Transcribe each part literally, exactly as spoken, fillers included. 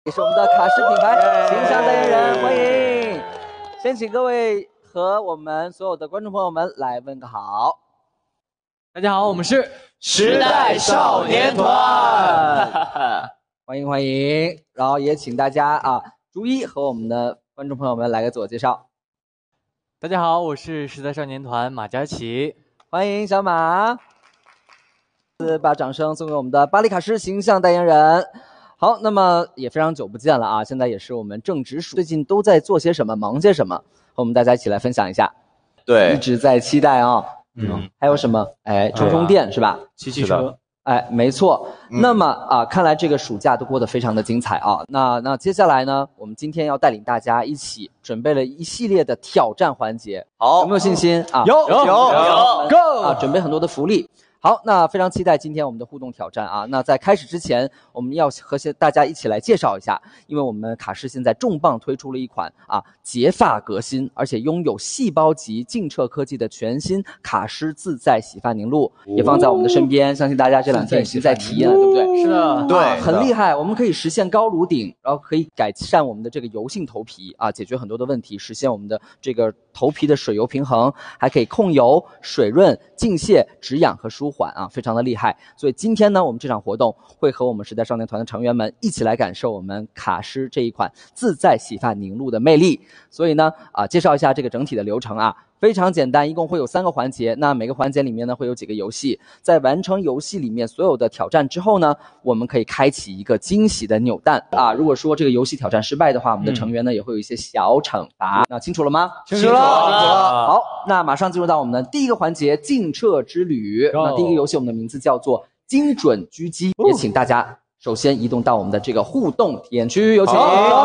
也是我们的卡诗品牌形象代言人，欢迎！先请各位和我们所有的观众朋友们来问个好。 大家好，我们是时代少年团， 欢迎欢迎！然后也请大家啊，逐一和我们的观众朋友们来个自我介绍。 大家好，我是时代少年团马嘉祺， 欢迎小马。把掌声送给我们的巴黎卡诗形象代言人。好，那么也非常久不见了啊！现在也是我们正值暑，最近都在做些什么，忙些什么？和我们大家一起来分享一下。 对， 一直在期待啊。 嗯， 还有什么？哎，充充电、啊、是吧？ 骑骑车。 哎，没错。嗯、那么啊，看来这个暑假都过得非常的精彩啊。那那接下来呢，我们今天要带领大家一起准备了一系列的挑战环节。 好， 有没有信心啊？ 有有有有 ，Go 啊！准备很多的福利。好，那非常期待今天我们的互动挑战啊！那在开始之前，我们要和大家一起来介绍一下，因为我们卡诗现在重磅推出了一款啊洁发革新，而且拥有细胞级净澈科技的全新卡诗自在洗发凝露，也放在我们的身边，相信大家这两天已经在体验了，对不对？ 是的， 对、 啊，很厉害。我们可以实现高颅顶，然后可以改善我们的这个油性头皮啊，解决很多的问题，实现我们的这个头皮的水油平衡，还可以控油、水润、净卸、止痒和舒缓啊，非常的厉害。所以今天呢，我们这场活动会和我们时代少年团的成员们一起来感受我们卡诗这一款自在洗发凝露的魅力。所以呢，啊，介绍一下这个整体的流程啊。非常简单，一共会有三个环节。那每个环节里面呢，会有几个游戏。在完成游戏里面所有的挑战之后呢，我们可以开启一个惊喜的扭蛋啊。如果说这个游戏挑战失败的话，我们的成员呢、嗯、也会有一些小惩罚。那清楚了吗？ 清楚了。 好，那马上进入到我们的第一个环节——净澈之旅。那第一个游戏我们的名字叫做精准狙击，也请大家首先移动到我们的这个互动体验区，有请。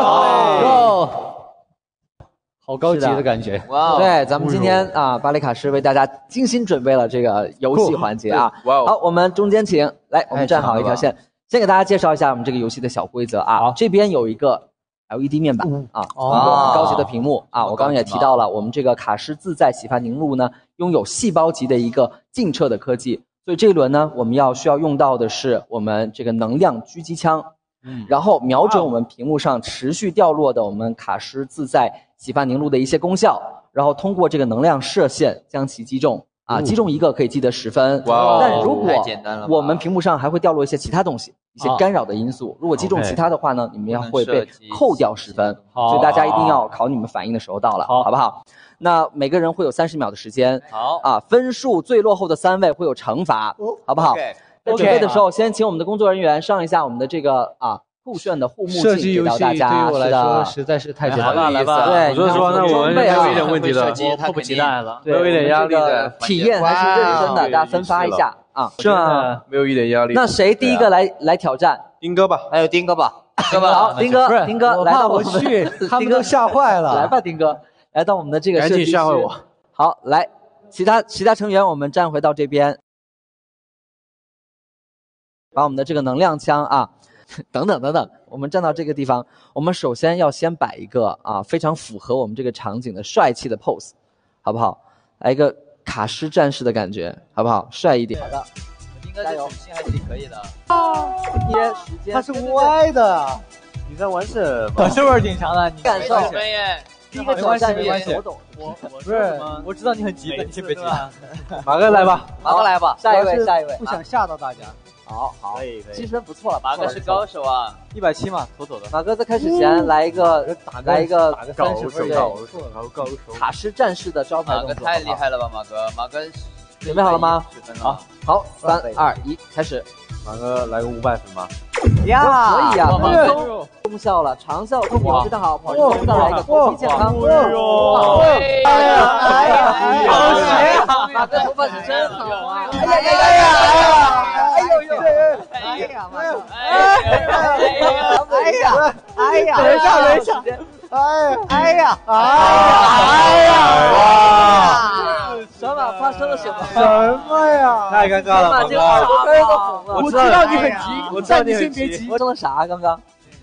Go！好高级的感觉， 哇！对，咱们今天啊，巴黎卡诗为大家精心准备了这个游戏环节啊。哇！好，我们中间请来，我们站好一条线，先给大家介绍一下我们这个游戏的小规则啊。这边有一个 L E D 面板啊，一个很高级的屏幕啊。我刚刚也提到了，我们这个卡诗自在洗发凝露呢，拥有细胞级的一个净澈的科技，所以这一轮呢，我们要需要用到的是我们这个能量狙击枪。嗯，然后瞄准我们屏幕上持续掉落的我们卡诗自在洗发凝露的一些功效，然后通过这个能量射线将其击中啊，击中一个可以积得十分。哇！但如果我们屏幕上还会掉落一些其他东西，一些干扰的因素，如果击中其他的话呢，你们要会被扣掉十分。所以大家一定要考你们反应的时候到了，好不好？那每个人会有三十秒的时间。好啊，分数最落后的三位会有惩罚，好不好？在准备的时候，先请我们的工作人员上一下我们的这个啊酷炫的护目镜给到大家。 对于我来说实在是太简单了， 来吧， 对， 我就说那我们没有一点问题了， 我迫不及待了， 没有一点压力的体验还是认真的，大家分发一下啊，是吗？ 没有一点压力。 那谁第一个来来挑战？ 丁哥吧， 还有丁哥吧，对吧？好，丁哥，丁哥来到我们， 他们都吓坏了。 来吧，丁哥，来到我们的这个赶紧吓坏我。 好，来，其他其他成员我们站回到这边。把我们的这个能量枪啊，等等等等，我们站到这个地方，我们首先要先摆一个啊非常符合我们这个场景的帅气的 pose， 好不好？来一个卡诗战士的感觉，好不好？帅一点。好的， 应该这水性还是可以的。 啊，一些时间， 它是歪的， 你在玩什么？是不是挺强的？你感受。 第一个挑战也是抖， 我我不是，我知道你很急的，你先别急。 马哥来吧， 马哥来吧，下一位，下一位。 不想吓到大家。 好好， 可以可以， 积分不错了。 马哥是高手啊， 一百七嘛，妥妥的。 马哥在开始前来一个，来一个高手，高手， 卡诗战士的招牌动作。 马哥太厉害了吧，马哥，马哥准备好了吗？好，好，三二一，开始。 马哥来个五百分吧。 呀，可以呀，功效了，长效控油，非常好。跑步再来一个头皮健康。哎呀，哎呀，好邪！马哥头发是真好啊！哎呀呀呀呀！哎呦呦！哎呀，马哥！哎呀！哎呀！哎呀！ 等一下，等一下！ 哎呀！哎呀！ 哎呀！ 哇！小马发生了什么？ 什么呀？ 太尴尬了， 马哥，这个耳朵根都红了。 我知道你很急， 我知道你先别急。 发生了啥？刚刚？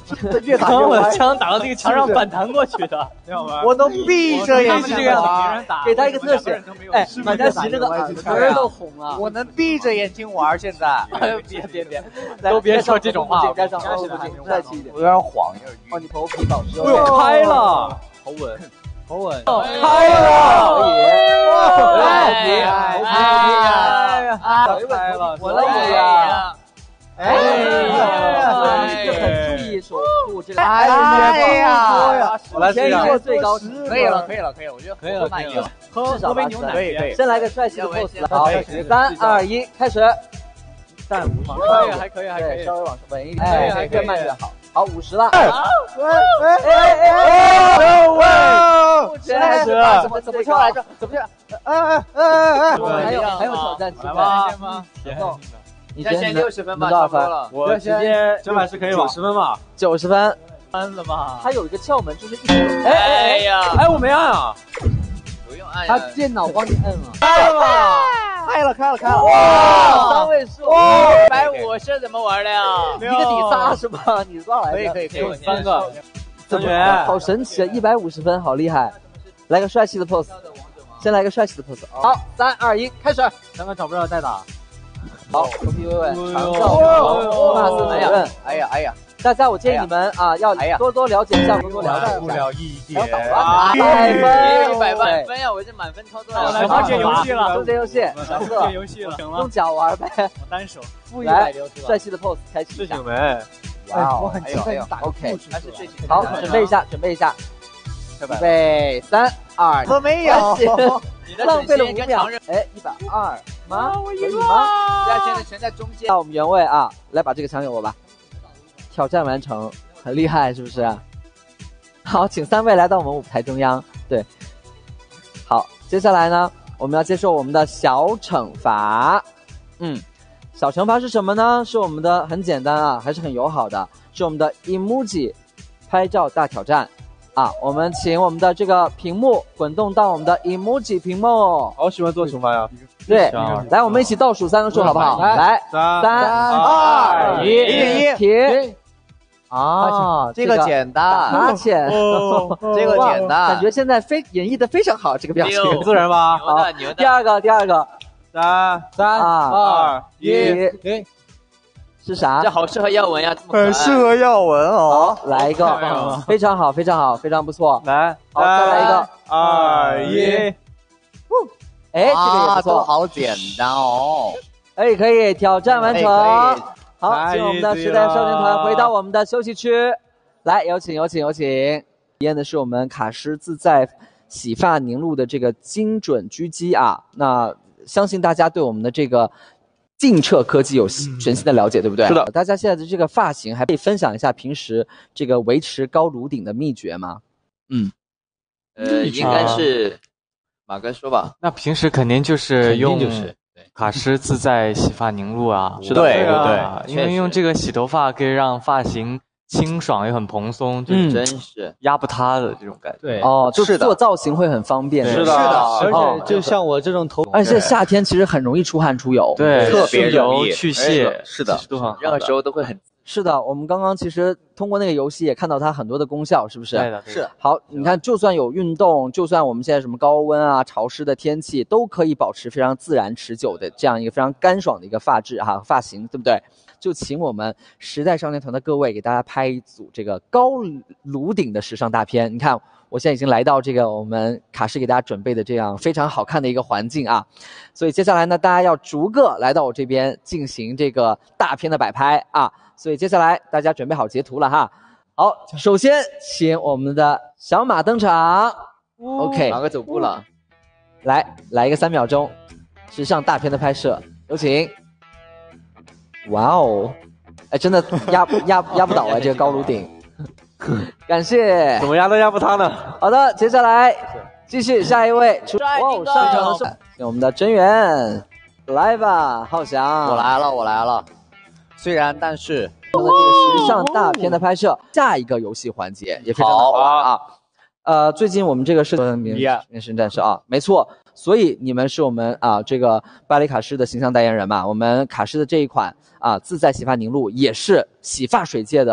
越打越我的歪。 枪打到那个墙上反弹过去的。 我都闭着眼睛玩， 给他一个特写。哎，马嘉祺这个耳朵都红了。 我能闭着眼睛玩，现在。 别别别， 都别说这种话。 该上后不进，再气一点。 我有点晃，有点晕。 哦，你头皮保湿。 哎呦，开了，好稳，好稳， 开了，可以。头皮，头皮， 哎呀， 开了， 我的哎呀！ 哎呀，这个很注意守护这个。 哎呀， 我来试一下， 最高可以了，可以了，可以了，我觉得可以了，可以了。 至少杯牛奶， 可以可以。 先来个帅气的 pose，好，三二一，开始。但五十， 可以，还可以，还可以， 稍微往上稳一点， 哎， 越慢越好。好，五十了。 哎哎哎哎！喂， 现在是怎么怎么跳来着？怎么跳？ 哎哎哎哎！ 还有还有挑战机会吗？ 然后你先先六十分吧， 多少分？ 我直接这把是可以九十分吧？ 九十分， 分了吧？ 它有一个窍门，就是一直哎哎呀， 哎，我没按啊， 不用按， 它电脑帮你摁了， 开了，开了，开了，开了！ 哇，三位数， 一百五是怎么玩的呀？ 一个底仨是吧？你多少来着？ 可以可以可以， 三个， 怎么好神奇啊！一百五十分，好厉害！来个帅气的 pose， 先来个帅气的 pose。好，三二一，开始。 刚刚找不着再打。 好，头皮微微，长哦发丝主任。 哎呀哎呀， 大家我建议你们啊，要多多了解一下，多多了解一下。 一点， 一百分， 一百万分呀！我这满分操作。 来终结游戏了， 终结游戏， 终结游戏了， 用脚玩呗。 我单手。 来，帅气的 pose 开启。 事情没。 哇， 我很期待打 OK， 还是最近。 好，准备一下，准备一下。预备，三二， 我没有。 浪费了五秒。哎，一百二吗？可以吗？ 大家现在全在中间。 到我们原位啊，来把这个抢给我吧。挑战完成，很厉害，是不是？好，请三位来到我们舞台中央。对，好，接下来呢，我们要接受我们的小惩罚。嗯，小惩罚是什么呢？是我们的很简单啊，还是很友好的，是我们的 emoji 拍照大挑战。啊，我们请我们的这个屏幕滚动到我们的 emoji 屏幕。 好喜欢做惩罚呀！ 对，来，我们一起倒数三个数，好不好？来， 三、 三、 二、 一，停。 啊，这个简单， 拿钱， 这个简单， 感觉现在非演绎的非常好，这个表情， 自然吧？ 好， 第二个，第二个， 三、 三、 二、一，停。 是啥？ 这好适合耀文呀， 很适合耀文哦。 来一个，非常好，非常好，非常不错。 来， 好，再来一个， 二一， 哎，这个也不错， 好简单哦。 哎，可以，挑战完成。好，请我们的时代少年团回到我们的休息区。来，有请，有请，有请。体验的是我们卡诗自在洗发凝露的这个精准狙击啊。那相信大家对我们的这个净澈科技有全新的了解，对不对？ 是的。 大家现在的这个发型还可以分享一下平时这个维持高颅顶的秘诀吗？嗯， 呃，应该是马哥说吧。 那平时肯定就是用卡诗自在洗发凝露啊， 是的，对对， 因为用这个洗头发可以让发型清爽又很蓬松，就是真是压不塌的这种感觉。 对， 哦，就是做造型会很方便。 是的，而且就像我这种头， 而且夏天其实很容易出汗出油， 对， 特别油去屑， 是的， 任何时候都会很。 是的，我们刚刚其实通过那个游戏也看到它很多的功效，是不是？ 对的， 是。 好，你看，就算有运动，就算我们现在什么高温啊、潮湿的天气，都可以保持非常自然持久的这样一个非常干爽的一个发质哈、啊、发型，对不对？就请我们时代少年团的各位给大家拍一组这个高颅顶的时尚大片。你看，我现在已经来到这个我们卡诗给大家准备的这样非常好看的一个环境啊，所以接下来呢，大家要逐个来到我这边进行这个大片的摆拍啊。所以接下来大家准备好截图了哈。好，首先请我们的小马登场。OK， 马哥走步了， 来来一个三秒钟时尚大片的拍摄，有请。哇哦，哎，真的压压压不倒啊，这个高颅顶。感谢， 怎么压都压不塌呢。 好的，接下来继续下一位。哇哦，上场的是我们的真源，来吧，浩翔。 我来了，我来了。虽然，但是这个时尚大片的拍摄，下一个游戏环节也非常的好玩啊。呃，最近我们这个是变变身战士啊，没错。所以你们是我们啊这个巴黎卡诗的形象代言人嘛？我们卡诗的这一款啊自在洗发凝露也是洗发水界的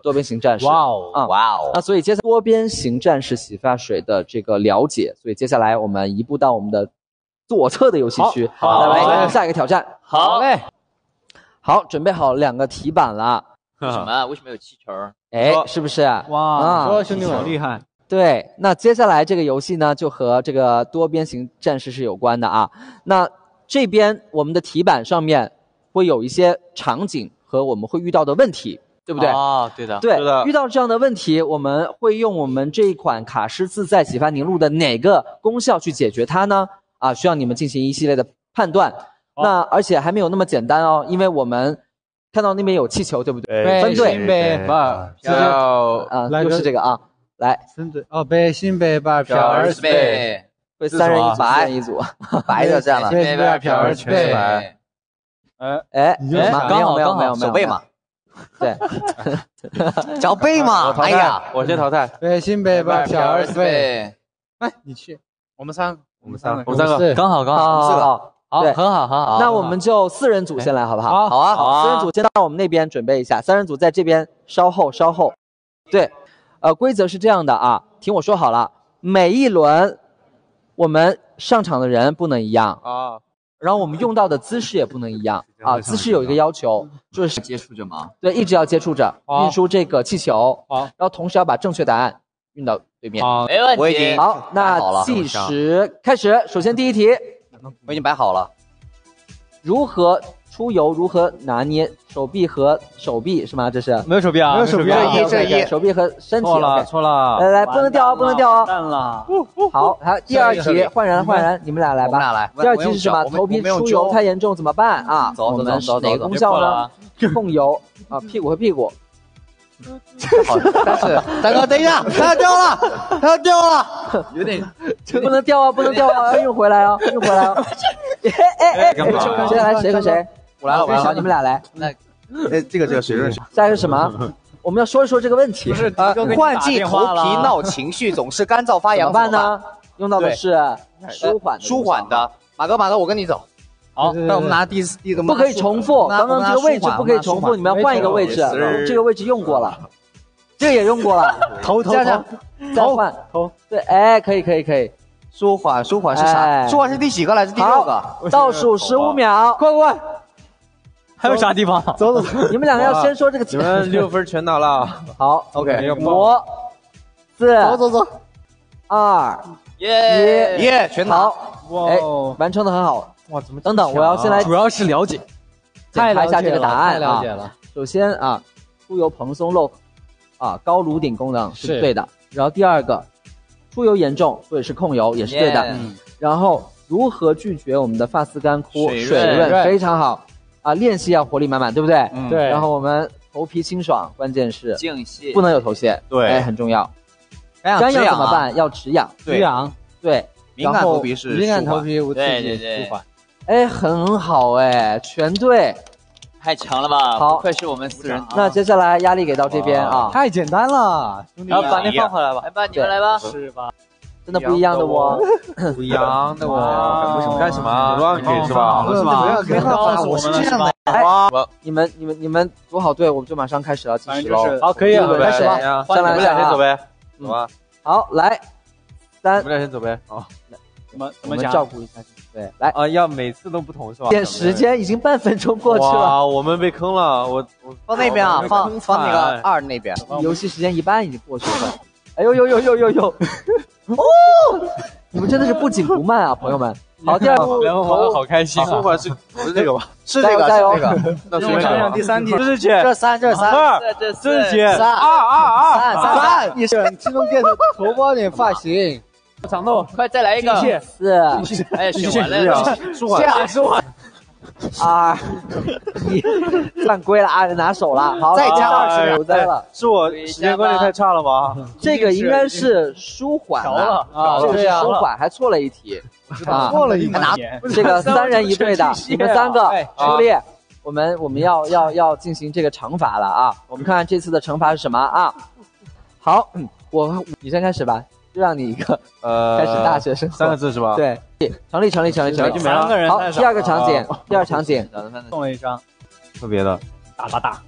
多边形战士。 哇哦， 啊， 哇哦！ 那所以接下来多边形战士洗发水的这个了解，所以接下来我们移步到我们的左侧的游戏区， 好， 来来下一个挑战。 好嘞， 好，准备好两个题板了。 为什么？为什么有气球？ 哎，是不是？ 哇，说兄弟们厉害。 对，那接下来这个游戏呢，就和这个多边形战士是有关的啊。那这边我们的题板上面会有一些场景和我们会遇到的问题，对不对？ 哦，对的， 对， 是的。 遇到这样的问题，我们会用我们这一款卡诗自在洗发凝露的哪个功效去解决它呢？啊，需要你们进行一系列的判断。哦、那而且还没有那么简单哦，因为我们看到那边有气球，对不对？分队， 北八飘啊，又是这个啊。来， 分队哦，北新北八飘二十倍， 会三人一组，三人一组， 白就这样了。 北新北飘二十倍， 哎哎， 刚好没有没有没有手背嘛， 对， 脚背嘛。哎呀， 我先淘汰。 北新北八飘二十倍， 哎，你去， 我们三， 我们三个， 我们三个， 刚好刚好， 四个， 好，很好很好。 那我们就四人组先来，好不好？ 好啊， 好，四人组先到我们那边准备一下，三人组在这边稍后稍后，对。呃，规则是这样的啊，听我说好了，每一轮我们上场的人不能一样啊，然后我们用到的姿势也不能一样啊，姿势有一个要求，就是接触着吗？ 对，一直要接触着，运输这个气球， 好， 然后同时要把正确答案运到对面。 好， 没问题。 我已经好，那计时开始。首先第一题， 我已经摆好了， 如何出油？如何拿捏手臂和手臂是吗？这是没有手臂啊， 没有手臂， 这一手臂和身体。 错了错了， 来来，不能掉哦，不能掉哦。 淡了。 好，还有第二题，换人换人，你们俩来吧。 我们俩来。 第二题是什么？头皮出油太严重怎么办啊？ 走走走走， 哪个功效呢？控油啊，屁股和屁股。 好，但是大哥，等一下，它要掉了，它要掉了，有点不能掉啊，不能掉啊，要运回来啊，运回来啊。哎哎哎，接下来谁和谁？ 我来了，我来了， 你们俩来。 那哎，这个这个谁认识？ 下一个什么？我们要说一说这个问题。 不是啊，换季头皮闹情绪，总是干燥发痒， 怎么办呢？用到的是舒缓舒缓的。马哥，马哥，我跟你走。 好， 那我们拿第第不可以重复，刚刚这个位置不可以重复，你们要换一个位置。这个位置用过了，这个也用过了。 头头头， 再换头。对，哎，可以可以可以。 舒缓舒缓是啥？舒缓是第几个来？是第六个。 倒数十五秒， 快快！还有啥地方？ 走走，你们两个要先说这个。 你们六分全拿了。 好 ，OK。 五、四、 走走走， 二、 耶一， 耶，全拿。 哎，完成的很好。 哇，怎么？ 等等，我要先来， 主要是了解， 检查一下这个答案啊。了解了。 首先啊，出油蓬松露，啊高颅顶功能是对的。然后第二个，出油严重，所以是控油也是对的。然后如何拒绝我们的发丝干枯、水润，非常好啊！练习要活力满满，对不对？ 对。 然后我们头皮清爽，关键是净屑， 不能有头屑， 对， 哎，很重要。 干痒怎么办？要止痒， 止痒， 对。 敏感头皮是敏感头皮无刺激舒缓。 哎，很好哎，全对， 太强了吧！ 好， 不愧是我们四人。 那接下来压力给到这边啊， 太简单了，兄弟， 然后把那放回来吧，来吧，你们来吧， 是吧？ 真的不一样的我， 不一样的我，为什么干什么？乱给是吧？ 是吧？ 没办法，我是这样的。 哎，你们你们你们组好队，我们就马上开始了，计时喽。 好，可以了， 开始吧。 你们俩先走呗，走吧。 好，来，三， 你们俩先走呗。好。 怎么怎么照顾一下？对，来啊，要每次都不同是吧？ 现时间已经半分钟过去了， 哇，我们被坑了，我我放那边啊，放放那个二那边。 游戏时间一半已经过去了，哎呦呦呦呦呦呦！哦，你们真的是不紧不慢啊，朋友们。好，第二步， 然后玩的好开心啊！舒缓是不是这个吧？ 是这个， 加油！ 这个。 那随便讲。 第三题， 这是姐， 这三，这三， 二， 这这是姐， 三， 二二二， 三三三， 你是自动变成头包点发型。 长豆，快再来一个！ 四， 哎，选完了， 舒缓， 舒缓。 二，一，犯规了啊！拿手了，好， 再加二十， 有灾了。 是我时间观念太差了吗？ 这个应该是舒缓了啊，这个是舒缓，还错了一题啊，错了一题。 这个三人一队的，你们三个出列，我们我们要要要进行这个惩罚了啊！我们看看这次的惩罚是什么啊？好，我你先开始吧。就让你一个呃开始大学生活三个字是吧？ 对，成立成立成立成立， 三个人。 好，第二个场景，第二场景送了一张特别的大把大，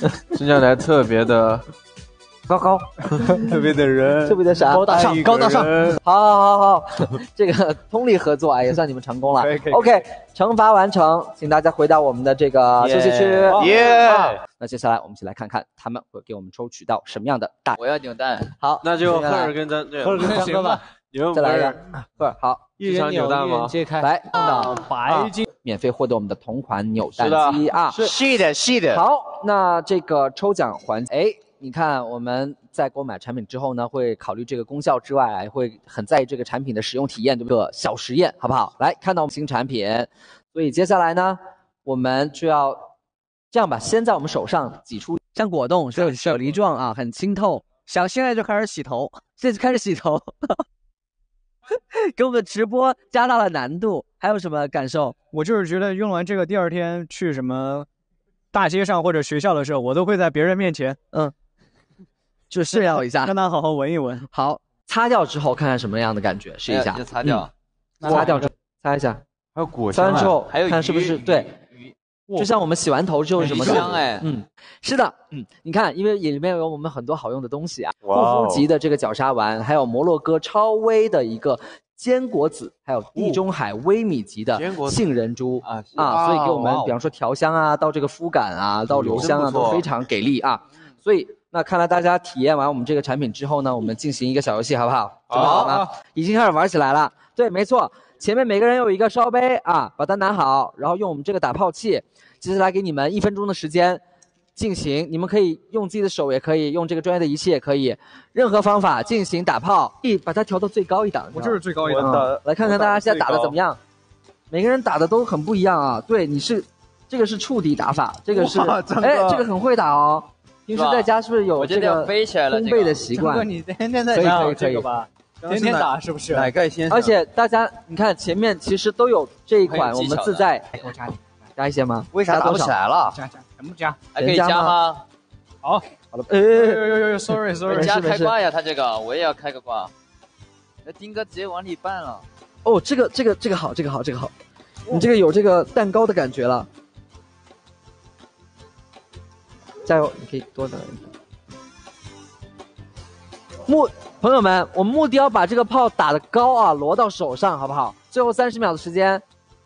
生下来特别的高高， 特别的人， 特别的啥？ 高大上，高大上。 好好好好，这个通力合作啊，也算你们成功了。 可以可以 OK， 惩罚完成，请大家回到我们的这个休息区。 耶！ 那接下来我们一起来看看他们会给我们抽取到什么样的大。 我要扭蛋。 好， 那就赫尔跟咱对， 赫尔跟张哥吧， 你们再来一个。赫尔好， 一人扭蛋吗？揭开， 来，碰到白金， 免费获得我们的同款扭蛋机啊！ 是是的，是的。 好，那这个抽奖环节，哎，你看我们在购买产品之后呢，会考虑这个功效之外，还会很在意这个产品的使用体验，对不对？小实验，好不好？来看到我们新产品，所以接下来呢，我们就要这样吧，先在我们手上挤出像果冻，是有啫喱状啊，很清透。想现在就开始洗头，现在就开始洗头，给我们直播加大了难度。还有什么感受？ 我就是觉得用完这个，第二天去什么大街上或者学校的时候，我都会在别人面前， 嗯，就炫耀一下， 让他好好闻一闻。 好，擦掉之后看看什么样的感觉，试一下。 就擦掉， 嗯、擦掉之后擦一下， 还有果香、啊， 擦完之后还有看是不是对。就像我们洗完头之后什么香哎， 嗯，是的，嗯，你看，因为里面有我们很多好用的东西啊，护肤级的这个角鲨烷，还有摩洛哥超微的一个坚果籽，还有地中海微米级的杏仁珠啊啊，所以给我们比方说调香啊，到这个肤感啊，到留香啊都非常给力啊。所以那看来大家体验完我们这个产品之后呢，我们进行一个小游戏好不好？准备好吗？已经开始玩起来了。对，没错。前面每个人有一个烧杯啊，把它拿好，然后用我们这个打泡器，接下来给你们一分钟的时间进行，你们可以用自己的手，也可以用这个专业的仪器，也可以，任何方法进行打泡，把它调到最高一档。 我就是最高一档。 嗯、来看看大家现在打的怎么样，每个人打的都很不一样啊。对，你是这个是触底打法，这个是哎，这个很会打哦。平时在家是不是有这个烘焙的习惯？ 你天天在家可以可以可以吧？天天打是不是？ 奶盖先生。 而且大家你看前面其实都有这一款我们自带， 给我加点， 加一些吗？ 为啥打不起来了？ 加加全部加， 还可以加吗？ 好， 好了， 哎呦呦呦呦 ，sorry sorry， 加开挂呀，他这个我也要开个挂。那丁哥直接往里拌了。 哦，这个这个这个好，这个好，这个好，你这个有这个蛋糕的感觉了。加油，你可以多打一点。目朋友们，我们目的要把这个泡打得高啊，落到手上，好不好？最后三十秒的时间，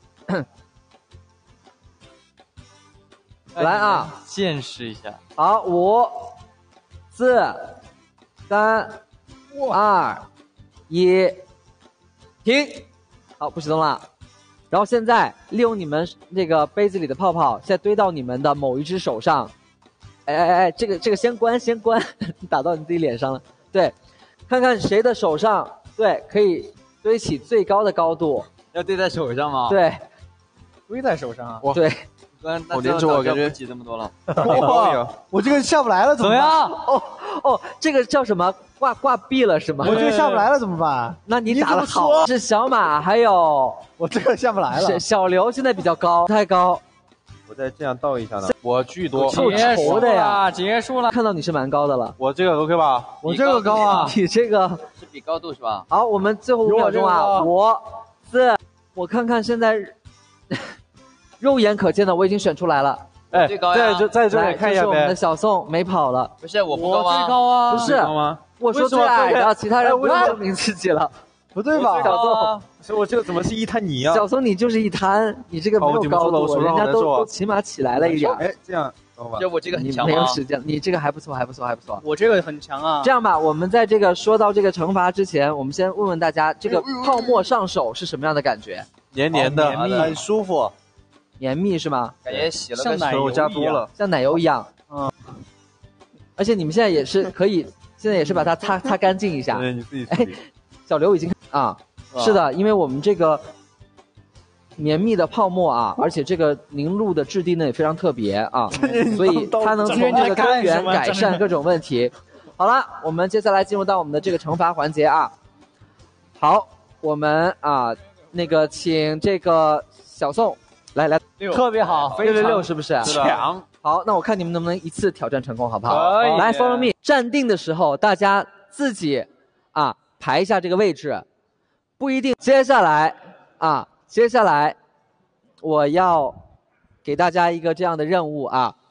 来啊， 见识一下。 好，五、四、三、二、一，停。好，不许动了。然后现在利用你们那个杯子里的泡泡，现在堆到你们的某一只手上。哎哎哎，这个这个先关先关，打到你自己脸上了。对，看看谁的手上对可以堆起最高的高度。 要堆在手上吗？ 对， 堆在手上啊。 对， 我连着我感觉挤这么多了。 哇，我这个下不来了，怎么样？哦哦，这个叫什么？挂挂壁了是吗？ 我这个下不来了怎么办？ 那你打得好。是小马，还有我这个下不来了。 小刘现在比较高，太高。 我再这样倒一下呢，我巨多， 凑筹的呀， 结束了。 看到你是蛮高的了， 我这个 OK 吧？ 我这个高啊， 你这个是比高度是吧？ 好，我们最后五秒钟啊，五、四，我看看现在肉眼可见的我已经选出来了。 哎， 最高呀， 在这在这里看一下呗。 我们的小宋没跑了， 不是我不高吗？ 最高啊， 不是我说最矮的，其他人不用证明自己了。 不对吧？ 小宋， 所以我这个怎么是一滩泥啊？ 小宋，你就是一滩，你这个没有高度，人家都都起码起来了一点。 哎，这样， 就我这个很强吗？没有时间，你这个还不错，还不错，还不错。 我这个很强啊。 这样吧，我们在这个说到这个惩罚之前，我们先问问大家，这个泡沫上手是什么样的感觉？ 黏黏的， 绵密，很舒服。 绵密是吗？ 感觉洗了像奶油加多了， 像奶油一样。嗯。而且你们现在也是可以，现在也是把它擦擦干净一下。 对，你自己。 哎，小刘已经啊。是的，因为我们这个绵密的泡沫啊，而且这个凝露的质地呢也非常特别啊，所以它能从这个根源改善各种问题。好了，我们接下来进入到我们的这个惩罚环节啊。好，我们啊那个请这个小宋来来， 特别好， 六六六是不是？ 强。 好，那我看你们能不能一次挑战成功，好不好？来 ，follow me。站定的时候，大家自己啊排一下这个位置。不一定。接下来啊，接下来我要给大家一个这样的任务啊，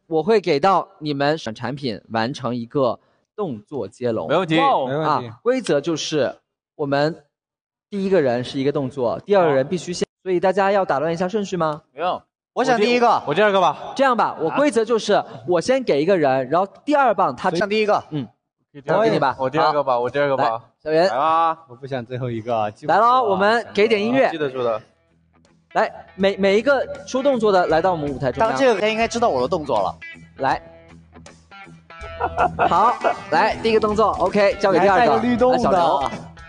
我会给到你们选产品完成一个动作接龙， 没问题，没问题。 啊，规则就是我们第一个人是一个动作，第二个人必须先，所以大家要打乱一下顺序吗？ 不用， 我想第一个， 我第二个吧。 这样吧，我规则就是我先给一个人，然后第二棒他想第一个， 嗯， 我给你吧， 我第二个吧，我第二个吧。 小袁来吧， 我不想最后一个。 来喽，我们给点音乐， 记得住的。 来，每每一个出动作的来到我们舞台中央。 当这个人应该知道我的动作了。 来，好，来第一个动作 ，OK， 交给第二个， 律动来小刘。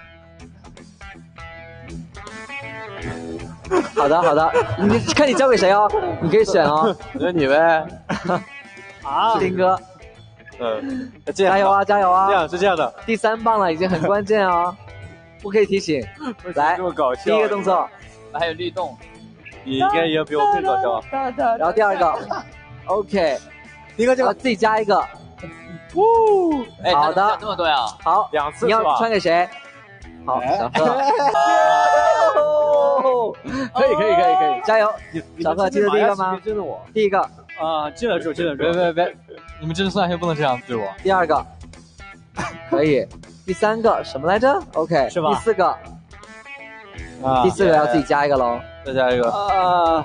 好的，好的，你看你交给谁哦，你可以选哦。 那你呗。 啊，林哥。 嗯， 加油啊，加油啊！ 这样是这样的， 第三棒了，已经很关键哦，不可以提醒。来， 这么搞笑。 第一个动作， 还有律动， 你应该也比我更搞笑。 然后第二个 ，OK， 第一个这个自己加一个。 呜，哎， 好的， 这么多呀？ 好， 两次你要传给谁？好，小贺。可以，可以，可以，可以，加油！小贺记得第一个吗？ 真的我。 第一个。 啊，记得住，记得住。 别别别，你们真的算学不能这样对我。 第二个，可以。第三个什么来着 ？OK， 是吧？ 第四个， 啊， 第四个要自己加一个喽。 再加一个。 啊。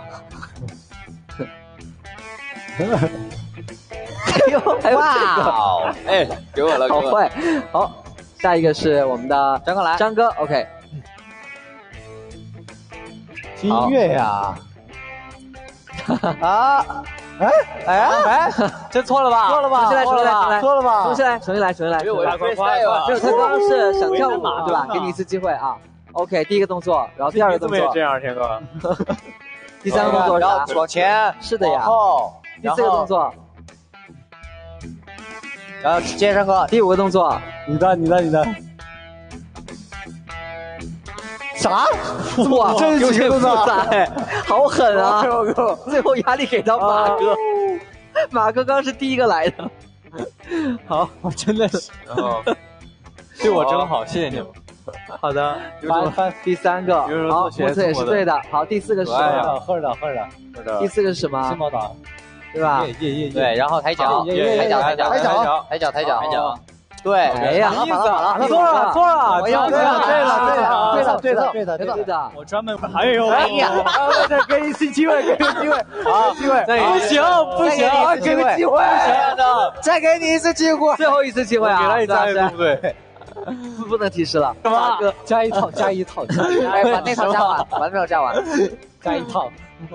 哎呦，还有这个， 哎，给我了， 好坏。好，下一个是我们的张哥来， 张哥 ，OK。 音乐呀。 啊。哎哎哎， 这错了吧？ 错了吧？ 重新来，重新来， 错了吧？ 重新来，重新来，重新来。 因为我要 freestyle， 没有，他刚刚是想跳舞，对吧？给你一次机会啊。OK， 第一个动作，然后第二个动作。 这样，天哥。 第三个动作是啥？ 往前。 是的呀。 后。 第四个动作。 然后接上个。 第五个动作。 你的，你的，你的。 啥？ 哇， 这有点复杂哎，好狠啊！ 够够， 最后压力给到马哥，马哥刚是第一个来的。好， 我真的是， 对我真好，谢谢你们。 好的，翻翻第三个，好，模特也是对的。好，第四个是什么？ 喝的喝的喝的。 第四个是什么？ 新宝岛， 对吧？ 耶耶耶！ 对，然后抬脚，抬脚，抬脚，抬脚，抬脚，抬脚，抬脚。对， 哎呀， 好了好了好了， 错了错了， 对了对了对了对了对的对的对的， 我专门哎呦， 哎呀， 再给你一次机会，给你机会，好机会， 不行不行， 给个机会，再给你一次机会， 最后一次机会啊！ 给了你加一对不对？ 不不能提示了， 干嘛？加一套加一套， 哎，把那套加完，完没有加完， 加一套。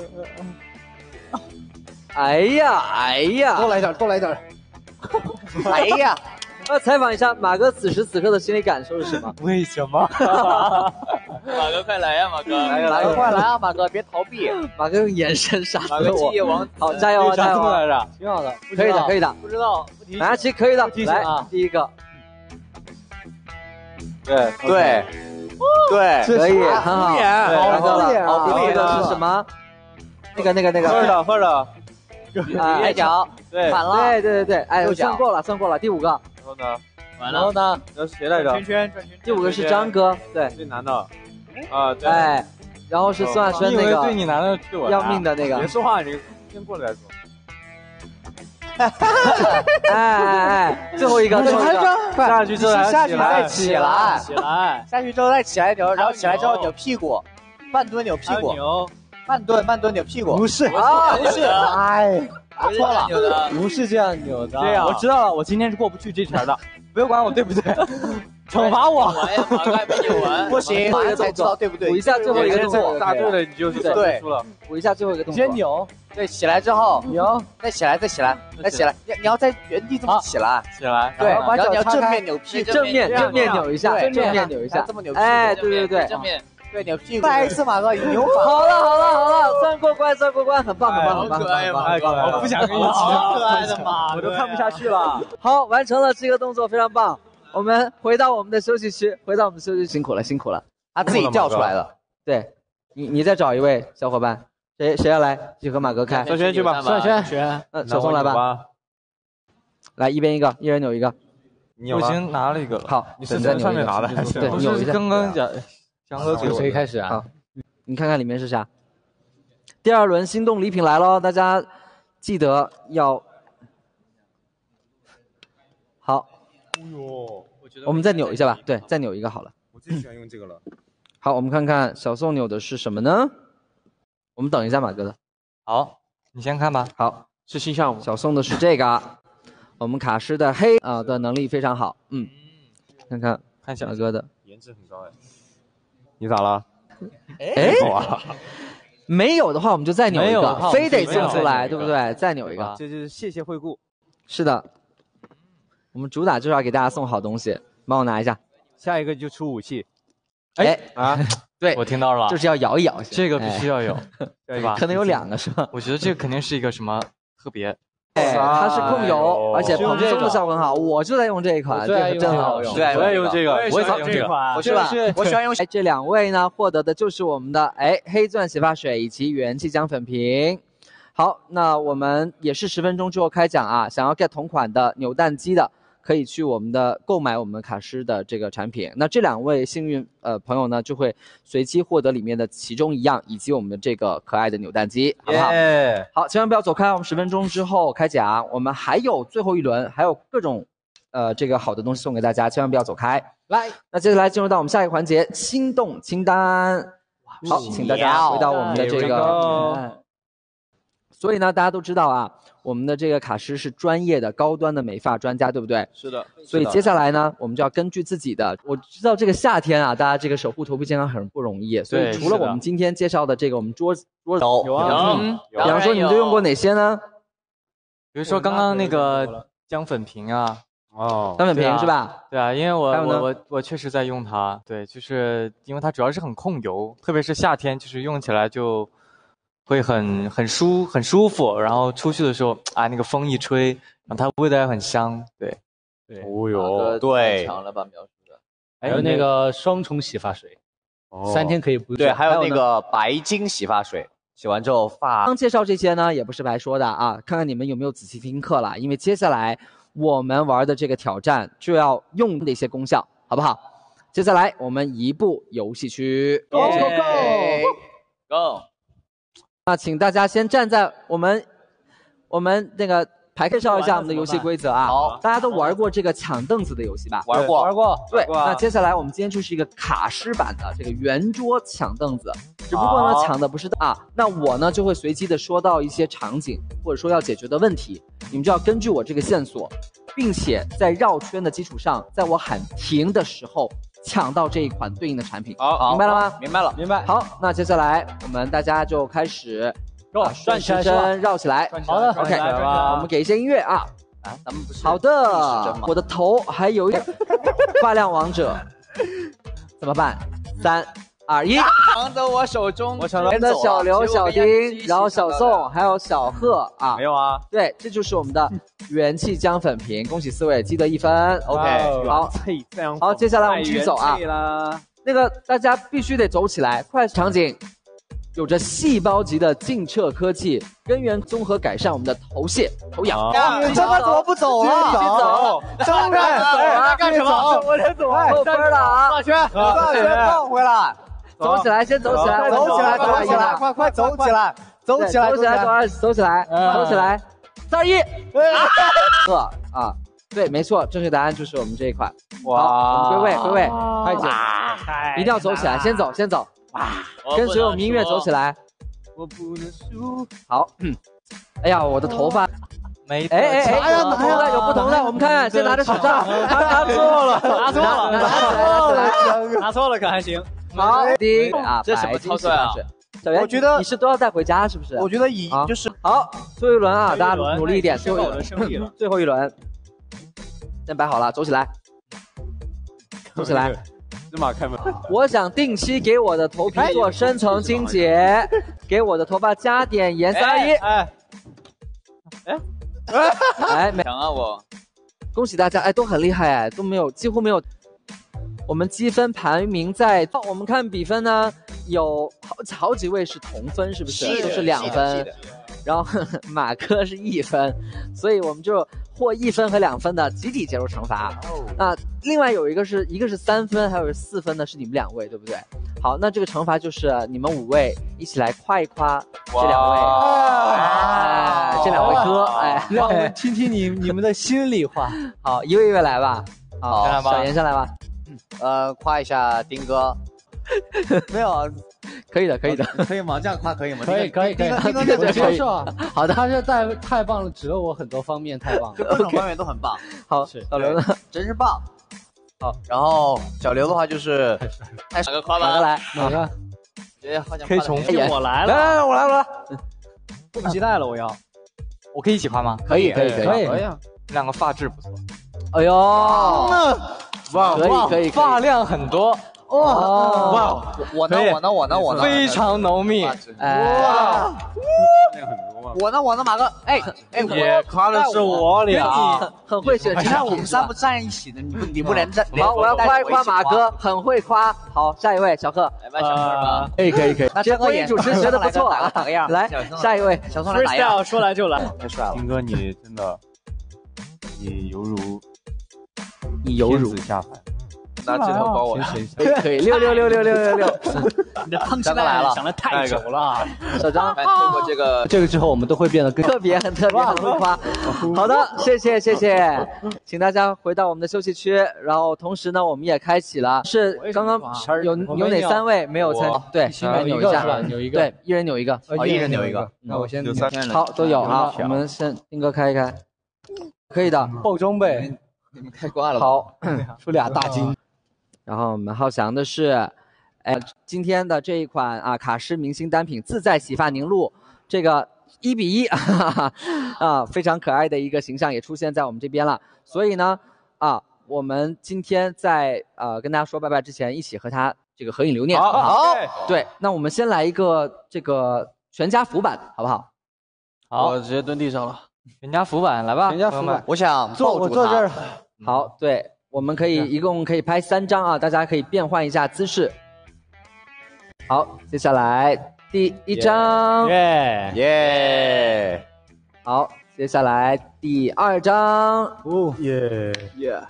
哎呀哎呀， 多来点多来点， 哎呀。 要采访一下马哥此时此刻的心理感受是什么？ 为什么？ 马哥快来呀，马哥！ 来马哥快来啊，马哥别逃避！ 马哥用眼神杀马哥记忆王， 好加油啊加油啊！ 挺好的， 可以的可以的， 不知道， 马嘉祺可以的，来第一个， 对对对， 可以很好， 好了，好第二个是什么？那个那个那个， 喝的喝的， 抬脚， 对， 反了， 对对对对，哎，算过了算过了，第五个。 然后呢？ 完然后了， 呢？ 那谁来着？ 圈圈转圈， 第五个是张哥，对， 最难的。啊，对。 哎，然后是孙亚轩那个对你难的对我要命的那个。 别说话，你先过来再说。 哎哎哎，最后一个，最后一个， 下去之后下去再起起来， 起来， 下去之后再起来扭，然后起来之后扭屁股，半蹲扭屁股，半蹲半蹲扭屁股。 不是啊，不是，哎。 错了， 不是这样扭的。 对呀，我知道了，我今天是过不去这茬的，不要管我对不对，惩罚我。 完呀，马哥还没扭完， 不行，马上才知道对不对。 补一下最后一个动作， 答对了你就是对输了。 补一下最后一个动作， 先扭， 对，起来之后扭， 再起来，再起来，再起来。你你要在原地这么起来， 起来， 对，然后你要正面扭屁股， 正面正面扭一下， 对正面扭一下， 这么扭屁股。 哎，对对对， 正面。 对，扭屁股。再一次，马哥，扭反。 好了好了好了，算过关算过关，很棒很棒很棒， 可爱呀， 马哥， 我不想跟你一起， 好可爱的马， 我都看不下去了。 好，完成了这个动作，非常棒。我们回到我们的休息区，回到我们的休息区，辛苦了辛苦了。 他自己叫出来的。 对，你你再找一位小伙伴，谁谁要来？去和马哥开。 小轩去吧， 小轩轩， 嗯，小松来吧。来，一边一个，一人扭一个。 你我已经拿了一个了。 好， 你是从上面拿的还是？ 对，扭一下。 刚刚讲翔哥给我。 谁开始啊？ 你看看里面是啥？第二轮心动礼品来喽，大家记得要好， 哎呦， 我觉得我们再扭一下吧，对，再扭一个好了。 我最喜欢用这个了。 好，我们看看小宋扭的是什么呢？我们等一下马哥的。 好，你先看吧。 好， 是新项目。 小宋的是这个，我们卡诗的黑啊、呃、的能力非常好，嗯，看看看马哥的颜值很高哎。你咋了？ 哎，没有的话我们就再扭一个，非得送出来，对不对？再扭一个， 这就是谢谢惠顾。 是的，我们主打就是要给大家送好东西，帮我拿一下。 下一个就出武器。 哎啊， 对， 我听到了， 就是要摇一摇， 这个必须要有，对吧？ 可能有两个是吧？ 我觉得这个肯定是一个什么特别。 哎，它是控油，而且蓬松的效果很好，我就在用这一款，这个真好用。 对，我也用这个， 我也喜欢用这款， 是吧？ 我喜欢用。 哎，这两位呢，获得的就是我们的哎黑钻洗发水以及元气姜粉瓶。好，那我们也是十分钟之后开奖啊！想要 get 同款的扭蛋机的，可以去我们的购买我们卡诗的这个产品。那这两位幸运呃朋友呢，就会随机获得里面的其中一样，以及我们的这个可爱的扭蛋机，好不好？ Yeah. 好，千万不要走开，我们十分钟之后开奖，我们还有最后一轮，还有各种呃这个好的东西送给大家，千万不要走开。来，那接下来进入到我们下一个环节，心动清单。好，请大家回到我们的这个。所以呢，大家都知道啊，我们的这个卡诗是专业的、高端的美发专家，对不对？ 是的。 所以接下来呢，我们就要根据自己的，我知道这个夏天啊，大家这个守护头皮健康很不容易，所以除了我们今天介绍的这个，我们桌桌有有啊，比方说你们都用过哪些呢？ 比如说刚刚那个姜粉瓶啊， 哦，姜粉瓶是吧？ 对啊，因为我我我我确实在用它，对，就是因为它主要是很控油，特别是夏天，就是用起来就。会很很舒很舒服，然后出去的时候啊，那个风一吹，然后它味道也很香，对， 对，哦哟，对， 强了吧描述的， 还有那个双重洗发水，哦、三天可以不对，还有那个白金洗发水，洗完之后发。 刚介绍这些呢，也不是白说的啊，看看你们有没有仔细听课了，因为接下来我们玩的这个挑战就要用的一些功效，好不好？接下来我们移步游戏区 ，Go Go Go Go。 那请大家先站在我们我们那个排介绍一下我们的游戏规则啊。好，大家都玩过这个抢凳子的游戏吧？ 玩过， 玩过。 对，那接下来我们今天就是一个卡诗版的这个圆桌抢凳子，只不过呢抢的不是啊。那我呢就会随机的说到一些场景，或者说要解决的问题，你们就要根据我这个线索，并且在绕圈的基础上，在我喊停的时候。抢到这一款对应的产品， 好， 明白了吗？ 明白了， 明白。 好，那接下来我们大家就开始绕转起来，绕起来。 好的 ，OK， 我们给一些音乐啊。 啊，咱们不是好的，我的头还有一点发亮王者，怎么办？三二一， 抢走我手中， 我抢到的小刘、小丁，然后小宋还有小贺啊。 没有啊？ 对，这就是我们的元气姜粉瓶，恭喜四位积得一分。OK， 好，好，接下来我们继续走啊。那个大家必须得走起来，快场景。有着细胞级的净澈科技，根源综合改善我们的头屑、头痒。 你这边怎么不走啊？ 走， 走啊！ 干什么？ 我先走， 扣分了啊！ 大圈，大圈放回来， 走起来，先走起来， 走起来，走起来，快快走起来，走起来， 走起来，走起来，走起来，三二一，二啊！对，没错，正确答案就是我们这一款。哇！归位，归位，快点，一定要走起来，先走，先走。哇！跟随我们音乐走起来。我不能输。好，嗯。哎呀，我的头发。 没。 哎哎哎！有不同的，有不同的，我们看看，先拿着手杖。他拿错了， 拿错了， 拿错了， 拿错了，可还行。 好，第一啊， 这什么操作啊？ 小袁， 我觉得你是都要带回家，是不是？ 我觉得以就是好，最后一轮啊，大家努力一点， 最后一轮胜利了。 最后一轮，先摆好了，走起来，走起来。 芝麻开门。 我想定期给我的头皮做深层清洁，给我的头发加点盐。三二一， 哎， 哎，哎，没强啊我！ 恭喜大家，哎，都很厉害，哎，都没有，几乎没有。我们积分排名在，我们看比分呢，有好好几位是同分，是不是？ 是都是两分。 然后呵呵马哥是一分，所以我们就获一分和两分的集体接受惩罚。那另外有一个是一个是三分，还有四分的是你们两位，对不对？好，那这个惩罚就是你们五位一起来夸一夸这两位，哎，这两位哥，哎， 让我们听听你你们的心里话。 好，一位一位来吧。好， 好小严先来吧。 呃，夸一下丁哥。没有， 可以的，可以的， 可以吗？这样夸可以吗？ 可以，可以，可以。 丁哥，丁哥， 接受啊。 好的， 他这太太棒了，指了我很多方面，太棒了， 各种方面都很棒。 好，小刘呢？ 真是棒。 好， 然后小刘的话就是， 哪个夸吧？ 哪个来？ 哪个？ 觉得好像可以重复。 我来了， 来来来，我来，我来。 迫不及待了，我要。 我可以一起夸吗？ 可以，可以，可以， 可以。 这两个发质不错。 哎呦， 哇， 可以，可以， 发量很多。 哇哇！我呢？我呢？我呢？我呢？ 非常浓密。 哎， 我呢？我呢？马哥，哎哎， 也夸的是我俩， 很会选。 你看我们三不站一起的，你不你不连着。 好，我要夸一夸马哥，很会夸。好，下一位小贺， 来吧，小贺吧。 可以，可以，可以。 那这播音主持学的不错啊， 打个样。 来，下一位小宋来打样。 说来就来， 太帅了。 丁哥，你真的，你犹如你犹如下凡。 拿指头包我， 可以可以，六六六六六六六， 你的胖起来了，想的太久了。 小张， 通过这个这个之后，我们都会变得更特别，很特别，很会夸。好的，谢谢谢谢，请大家回到我们的休息区。然后同时呢，我们也开启了，是刚刚有有哪三位没有参？对，一人扭一下， 扭一个， 对，一人扭一个， 好，一人扭一个。 那我先好，都有啊。我们先丁哥开一开，可以的， 爆装备。 你们开挂了。 好， 出俩大金。 然后我们浩翔的是，哎，今天的这一款啊卡诗明星单品自在洗发凝露，这个一比一啊，非常可爱的一个形象也出现在我们这边了。所以呢，啊，我们今天在呃跟大家说拜拜之前，一起和他这个合影留念。 好，好， 对，那我们先来一个这个全家福版，好不好？ 好， 我直接蹲地上了。 全家福版来吧， 全家福版， 我想坐，我坐这儿。 好，对。我们可以一共可以拍三张啊，大家可以变换一下姿势。好，接下来第一张， 耶耶！ 好，接下来第二张， 哦耶耶！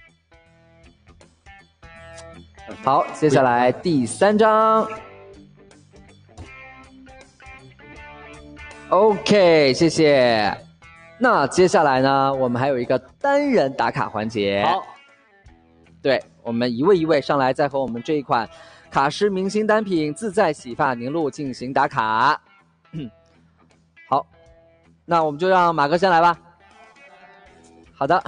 好，接下来第三张。OK， 谢谢。那接下来呢，我们还有一个单人打卡环节。 好。 对，我们一位一位上来，再和我们这一款卡诗明星单品自在洗发凝露进行打卡。好，那我们就让马哥先来吧。好的，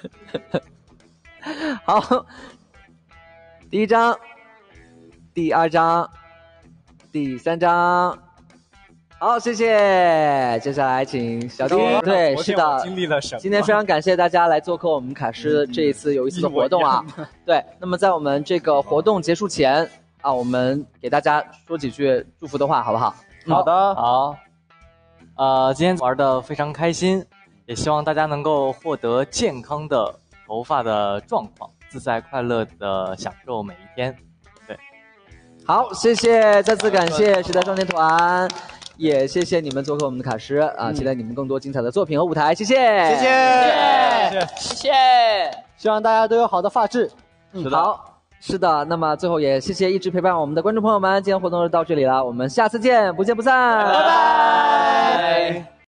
好，第一张，第二张，第三张。好，谢谢。接下来请小丁。对，是的， 经历了什么？ 今天非常感谢大家来做客我们卡诗这一次有意思的活动啊。对，那么在我们这个活动结束前啊，我们给大家说几句祝福的话，好不好？ 好的，好。呃，今天玩的非常开心，也希望大家能够获得健康的头发的状况，自在快乐的享受每一天。对， 好，谢谢，再次感谢时代少年团。也谢谢你们做客我们的卡诗啊！期待你们更多精彩的作品和舞台，谢谢， 谢谢， 谢谢，谢谢， 希望大家都有好的发质。 嗯，好，是的。那么最后也谢谢一直陪伴我们的观众朋友们，今天活动就到这里了，我们下次见，不见不散，拜拜。